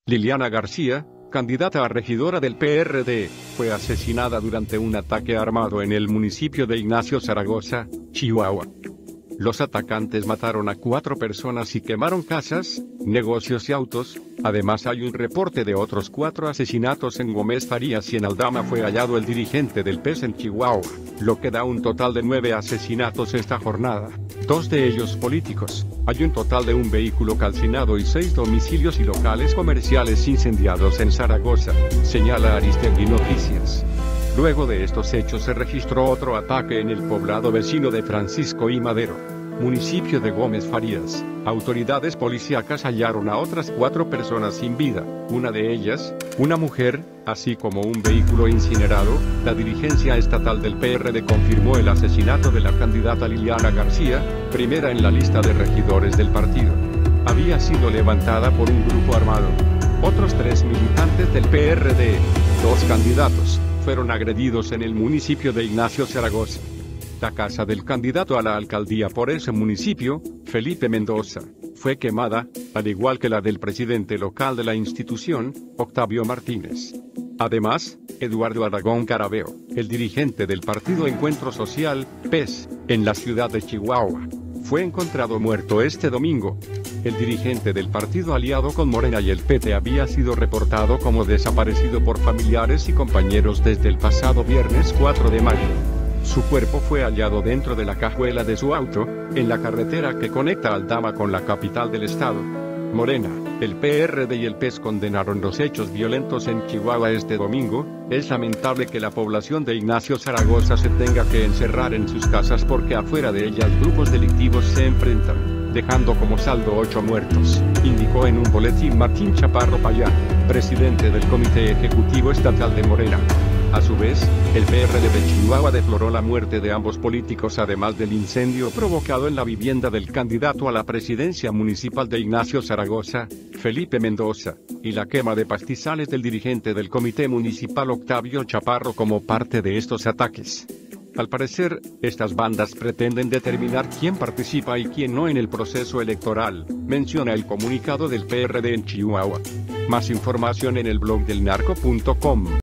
Liliana García, candidata a regidora del PRD, fue asesinada durante un ataque armado en el municipio de Ignacio Zaragoza, Chihuahua. Los atacantes mataron a 4 personas y quemaron casas, negocios y autos. Además hay un reporte de otros 4 asesinatos en Gómez Farías y en Aldama fue hallado el dirigente del PES en Chihuahua, lo que da un total de 9 asesinatos esta jornada, 2 de ellos políticos. Hay un total de un vehículo calcinado y 6 domicilios y locales comerciales incendiados en Zaragoza, señala Aristegui Noticias. Luego de estos hechos se registró otro ataque en el poblado vecino de Francisco y Madero, municipio de Gómez Farías. Autoridades policíacas hallaron a otras 4 personas sin vida, una de ellas, una mujer, así como un vehículo incinerado. La dirigencia estatal del PRD confirmó el asesinato de la candidata Liliana García, primera en la lista de regidores del partido. Había sido levantada por un grupo armado. Otros 3 militantes del PRD, 2 candidatos, fueron agredidos en el municipio de Ignacio Zaragoza. La casa del candidato a la alcaldía por ese municipio, Felipe Mendoza, fue quemada, al igual que la del presidente local de la institución, Octavio Martínez. Además, Eduardo Aragón Carabeo, el dirigente del partido Encuentro Social, PES, en la ciudad de Chihuahua, fue encontrado muerto este domingo. El dirigente del partido aliado con Morena y el PT había sido reportado como desaparecido por familiares y compañeros desde el pasado viernes 4 de mayo. Su cuerpo fue hallado dentro de la cajuela de su auto, en la carretera que conecta Aldama con la capital del estado. Morena, el PRD y el PES condenaron los hechos violentos en Chihuahua este domingo. Es lamentable que la población de Ignacio Zaragoza se tenga que encerrar en sus casas porque afuera de ellas grupos delictivos se enfrentan, dejando como saldo 8 muertos, indicó en un boletín Martín Chaparro Payán, presidente del Comité Ejecutivo Estatal de Morena. A su vez, el PRD de Chihuahua deploró la muerte de ambos políticos, además del incendio provocado en la vivienda del candidato a la presidencia municipal de Ignacio Zaragoza, Felipe Mendoza, y la quema de pastizales del dirigente del comité municipal Octavio Chaparro como parte de estos ataques. Al parecer, estas bandas pretenden determinar quién participa y quién no en el proceso electoral, menciona el comunicado del PRD en Chihuahua. Más información en el blog del narco.com.